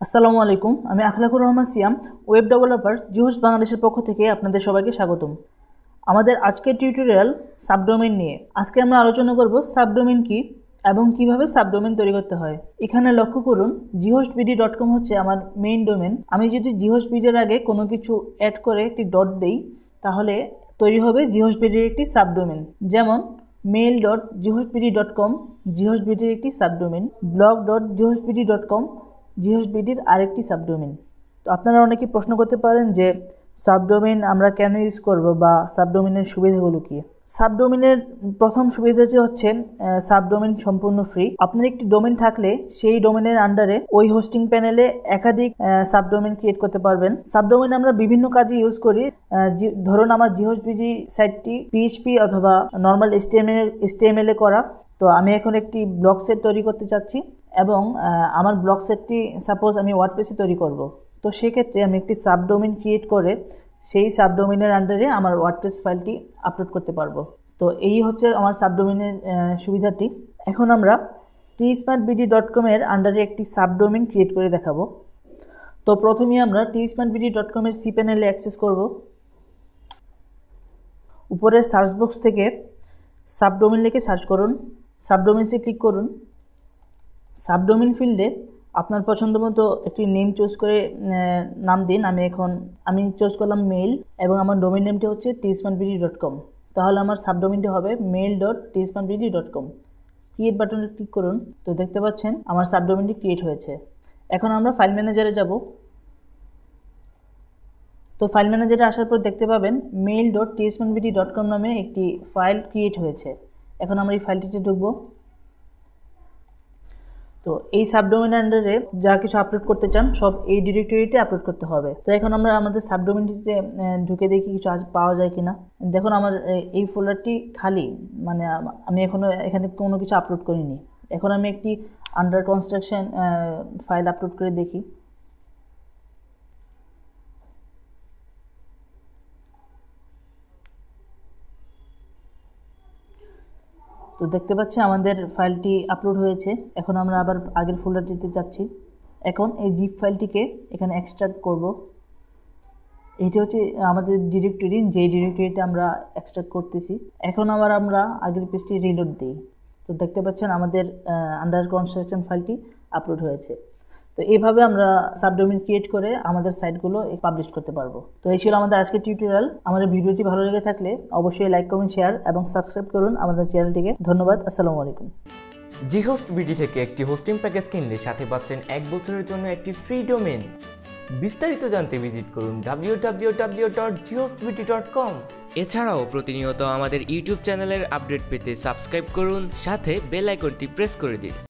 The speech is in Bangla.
আসসালামু আলাইকুম, আমি Akhlakur Rahman Siam, web developer GHost বাংলাদেশের পক্ষ থেকে আপনাদের সবাইকে স্বাগতম। আমাদের আজকের টিউটোরিয়াল সাবডোমেইন নিয়ে। আজকে আমরা আলোচনা করব সাবডোমেইন কি এবং কিভাবে সাবডোমেইন তৈরি করতে হয়। এখানে লক্ষ্য করুন, GhostBD.com হচ্ছে আমার মেইন ডোমেন। আমি যদি GhostBD-র আগে কোনো কিছু অ্যাড করে একটি ডট দেই, তাহলে তৈরি হবে GhostBD-র একটি সাবডোমেইন। যেমন mail.GhostBD.com GhostBD-র একটি সাবডোমেইন, blog.GhostBD.com GhostBD-র আরেকটি সাবডোমেইন। তো আপনারা অনেকেই প্রশ্ন করতে পারেন যে সাবডোমেইন আমরা কেন ইউজ করব বা সাবডোমেইনের সুবিধাগুলো কি। সাবডোমেইনের প্রথম সুবিধাটি হচ্ছে সাবডোমেইন সম্পূর্ণ ফ্রি। আপনার একটি ডোমেইন থাকলে সেই ডোমেইনের আন্ডারে ওই হোস্টিং প্যানেলে একাধিক সাবডোমেইন ক্রিয়েট করতে পারবেন। সাবডোমেইন আমরা বিভিন্ন কাজে ইউজ করি। ধরুন আমার GhostBD সাইটটি PHP অথবা নর্মাল HTML এ করা। তো আমি এখন একটি ব্লগ সেট তৈরি করতে চাচ্ছি এবং আমার ব্লগ সেটটি সাপোজ আমি ওয়ার্ডপ্রেসে তৈরি করব। তো সেক্ষেত্রে আমি একটি সাবডোমেইন ক্রিয়েট করে সেই সাবডোমেইনের আন্ডারে আমার ওয়ার্ডপ্রেস ফাইলটি আপলোড করতে পারবো। তো এই হচ্ছে আমার সাবডোমেইনের সুবিধাটি। এখন আমরা tsmartbd.com এর আন্ডারে একটি সাবডোমেইন ক্রিয়েট করে দেখাবো। তো প্রথমেই আমরা tsmartbd.com এর সি প্যানেলে অ্যাক্সেস করব। উপরে সার্চ বক্স থেকে সাবডোমেইন লিখে সার্চ করুন, সাবডোমেইনসে ক্লিক করুন। সাবডোমেইন ফিল্ডে আপনার পছন্দ মতো একটি নেম চুজ করে নাম দিন। আমি চুজ করলাম মেইল এবং আমার ডোমেইন নেমটি হচ্ছে tsmartbd.com। তাহলে আমার সাবডোমেইনটি হবে mail.tsmartbd.com। ক্রিয়েট বাটনে ক্লিক করুন। তো দেখতে পাচ্ছেন আমার সাবডোমেইনটি ক্রিয়েট হয়েছে। এখন আমরা ফাইল ম্যানেজারে যাব। তো ফাইল ম্যানেজারে আসার পর দেখতে পাবেন mail.tsmartbd.com নামে একটি ফাইল ক্রিয়েট হয়েছে। এখন আমরা এই ফাইলটিতে ঢুকবো। তো এই সাবডোমেইন আন্ডারে যা কিছু আপলোড করতে চান সব এই ডিরেক্টরিতে আপলোড করতে হবে। তো এখন আমরা আমাদের সাবডোমেইনটিতে ঢুকে দেখি কিছু পাওয়া যায় কিনা। দেখুন আমার এই ফোল্ডারটি খালি, মানে আমি এখানে কোনো কিছু আপলোড করিনি। এখন আমি একটি আন্ডার কনস্ট্রাকশন ফাইল আপলোড করে দেখি। তো দেখতে পাচ্ছি আমাদের ফাইলটি আপলোড হয়েছে। এখন আমরা আবার আগের ফোল্ডারটিতে যাচ্ছি। এখন এই জিপ ফাইলটিকে এখানে এক্সট্রাক্ট করব। এটি হচ্ছে আমাদের ডিরেক্টরি, যেই ডিরেক্টরিতে আমরা এক্সট্রাক্ট করতেছি। এখন আমরা আগের পেজটি রিলোড দিই। তো দেখতে পাচ্ছেন আমাদের আন্ডার কনস্ট্রাকশন ফাইলটি আপলোড হয়েছে। তো এইভাবে আমরা সাবডোমেইন ক্রিয়েট করে আমাদের সাইটগুলো পাবলিশ করতে পারবো। তো এই ছিল আমাদের আজকের টিউটোরিয়াল। আমাদের ভিডিওটি ভালো লেগে থাকলে অবশ্যই লাইক, কমেন্ট, শেয়ার এবং সাবস্ক্রাইব করুন আমাদের চ্যানেলটিকে। ধন্যবাদ। আসসালামু আলাইকুম। GhostBD থেকে একটি হোস্টিং প্যাকেজ কিনলে সাথে পাচ্ছেন 1 বছরের জন্য একটি ফ্রি ডোমেইন। বিস্তারিত জানতে ভিজিট করুন www.ghostbd.com। এছাড়াও প্রতিনিয়ত আমাদের ইউটিউব চ্যানেলের আপডেট পেতে সাবস্ক্রাইব করুন, সাথে বেল আইকনটি প্রেস করে দিন।